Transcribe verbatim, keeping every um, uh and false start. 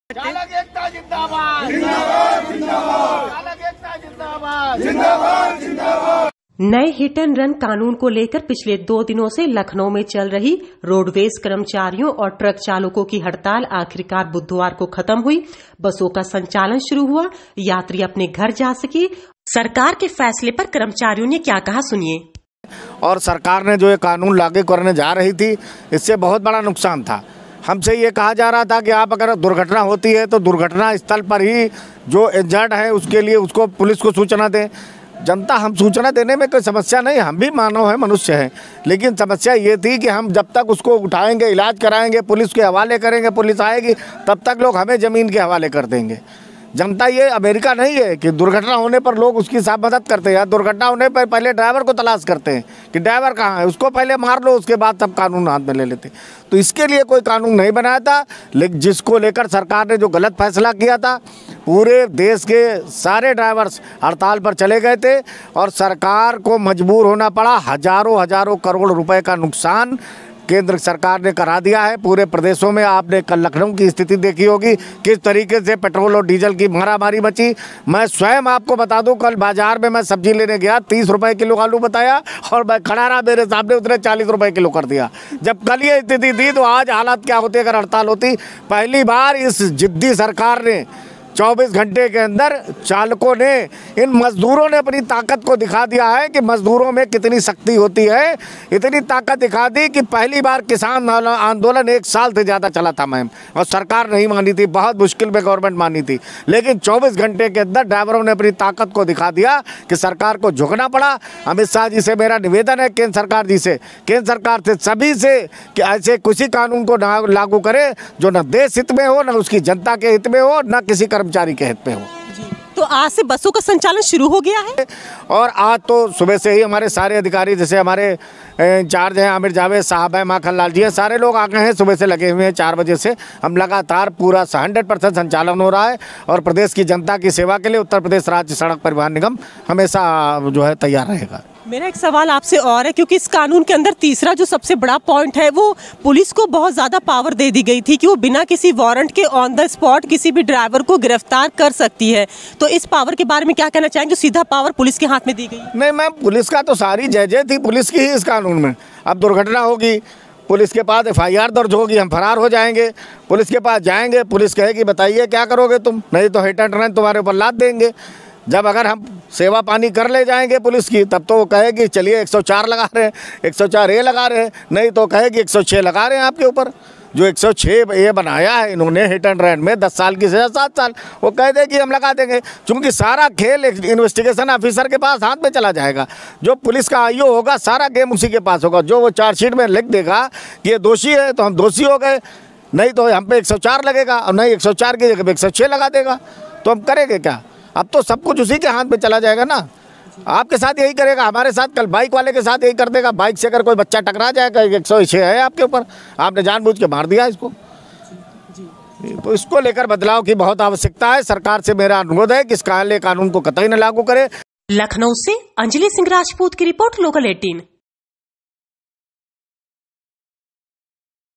चालक एकता जिंदाबाद, जिंदाबाद, जिंदाबाद। चालक एकता जिंदाबाद, जिंदाबाद, जिंदाबाद। नए हिट एंड रन कानून को लेकर पिछले दो दिनों से लखनऊ में चल रही रोडवेज कर्मचारियों और ट्रक चालकों की हड़ताल आखिरकार बुधवार को खत्म हुई। बसों का संचालन शुरू हुआ, यात्री अपने घर जा सके। सरकार के फैसले पर कर्मचारियों ने क्या कहा, सुनिए। और सरकार ने जो ये कानून लागू करने जा रही थी, इससे बहुत बड़ा नुकसान था। हमसे ये कहा जा रहा था कि आप अगर दुर्घटना होती है तो दुर्घटना स्थल पर ही जो इंजर्ड है उसके लिए उसको पुलिस को सूचना दें। जनता, हम सूचना देने में कोई समस्या नहीं, हम भी मानव हैं, मनुष्य हैं, लेकिन समस्या ये थी कि हम जब तक उसको उठाएंगे, इलाज कराएंगे, पुलिस के हवाले करेंगे, पुलिस आएगी, तब तक लोग हमें ज़मीन के हवाले कर देंगे। जनता ये अमेरिका नहीं है कि दुर्घटना होने पर लोग उसकी साफ मदद करते हैं। दुर्घटना होने पर पहले ड्राइवर को तलाश करते हैं कि ड्राइवर कहाँ है, उसको पहले मार लो, उसके बाद तब कानून हाथ में ले लेते। तो इसके लिए कोई कानून नहीं बनाया था, लेकिन जिसको लेकर सरकार ने जो गलत फैसला किया था, पूरे देश के सारे ड्राइवर्स हड़ताल पर चले गए थे और सरकार को मजबूर होना पड़ा। हजारों हजारों करोड़ रुपए का नुकसान केंद्र सरकार ने करा दिया है पूरे प्रदेशों में। आपने कल लखनऊ की स्थिति देखी होगी, किस तरीके से पेट्रोल और डीजल की मारामारी मची। मैं स्वयं आपको बता दूं, कल बाजार में मैं सब्जी लेने गया, तीस रुपए किलो आलू बताया और मैं खड़ा रहा, मेरे सामने उतने चालीस रुपए किलो कर दिया। जब कल ये स्थिति थी तो आज हालात क्या होती अगर हड़ताल होती। पहली बार इस जिद्दी सरकार ने चौबीस घंटे के अंदर चालकों ने, इन मजदूरों ने अपनी ताकत को दिखा दिया है कि मजदूरों में कितनी शक्ति होती है। इतनी ताकत दिखा दी कि पहली बार किसान आंदोलन एक साल से ज़्यादा चला था मैम, और सरकार नहीं मानी थी, बहुत मुश्किल में गवर्नमेंट मानी थी, लेकिन चौबीस घंटे के अंदर ड्राइवरों ने अपनी ताकत को दिखा दिया कि सरकार को झुकना पड़ा। अमित शाह जी से मेरा निवेदन है, केंद्र सरकार जी से, केंद्र सरकार से, सभी से, कि ऐसे किसी कानून को लागू करे जो न देश हित में हो, न उसकी जनता के हित में हो, न किसी कर्मचारी के हित में हो। तो आज से बसों का संचालन शुरू हो गया है और आज तो सुबह से ही हमारे सारे अधिकारी, जैसे हमारे इंचार्ज हैं आमिर जावेद साहब हैं, माखन लाल जी हैं, सारे लोग आ गए हैं, सुबह से लगे हुए हैं। चार बजे से हम लगातार पूरा हंड्रेड परसेंट संचालन हो रहा है और प्रदेश की जनता की सेवा के लिए उत्तर प्रदेश राज्य सड़क परिवहन निगम हमेशा जो है तैयार रहेगा। मेरा एक सवाल आपसे और है, क्योंकि इस कानून के अंदर तीसरा जो सबसे बड़ा पॉइंट है, वो पुलिस को बहुत ज़्यादा पावर दे दी गई थी कि वो बिना किसी वारंट के ऑन द स्पॉट किसी भी ड्राइवर को गिरफ्तार कर सकती है। तो इस पावर के बारे में क्या कहना चाहेंगे, जो सीधा पावर पुलिस के हाथ में दी गई? नहीं मैम, पुलिस का तो सारी जय जय थी पुलिस की ही इस कानून में। अब दुर्घटना होगी, पुलिस के पास एफ आई आर दर्ज होगी, हम फरार हो जाएंगे, पुलिस के पास जाएंगे, पुलिस कहेगी बताइए क्या करोगे तुम, नहीं तो हिट एंड रन तुम्हारे ऊपर लाद देंगे। जब अगर हम सेवा पानी कर ले जाएंगे पुलिस की, तब तो वो कहेगी चलिए एक सौ चार लगा रहे हैं, एक सौ चार ए लगा रहे हैं, नहीं तो कहेगी एक सौ छह लगा रहे हैं आपके ऊपर। जो एक सौ छह ए बनाया है इन्होंने हिट एंड रन में, दस साल की सजा, सात साल, वो कह देगी हम लगा देंगे। क्योंकि सारा खेल इन्वेस्टिगेशन ऑफिसर के पास हाथ में चला जाएगा। जो पुलिस का आई ओ होगा, सारा गेम उसी के पास होगा। जो वो चार्जशीट में लिख देगा कि ये दोषी है तो हम दोषी हो गए, नहीं तो हम पे एक सौ चार लगेगा, और नहीं एक सौ चार की जगह एक सौ छह लगा देगा, तो हम करेंगे क्या? अब तो सब कुछ उसी के हाथ में चला जाएगा ना। आपके साथ यही करेगा, हमारे साथ, कल बाइक वाले के साथ यही कर देगा। बाइक से अगर कोई बच्चा टकरा जाएगा, एक सौ छः है आपके ऊपर, आपने जानबूझ के मार दिया इसको। तो इसको लेकर बदलाव की बहुत आवश्यकता है। सरकार से मेरा अनुरोध है कि इस काले कानून को कतई न लागू करे। लखनऊ से अंजलि सिंह राजपूत की रिपोर्ट, लोकल अठारह।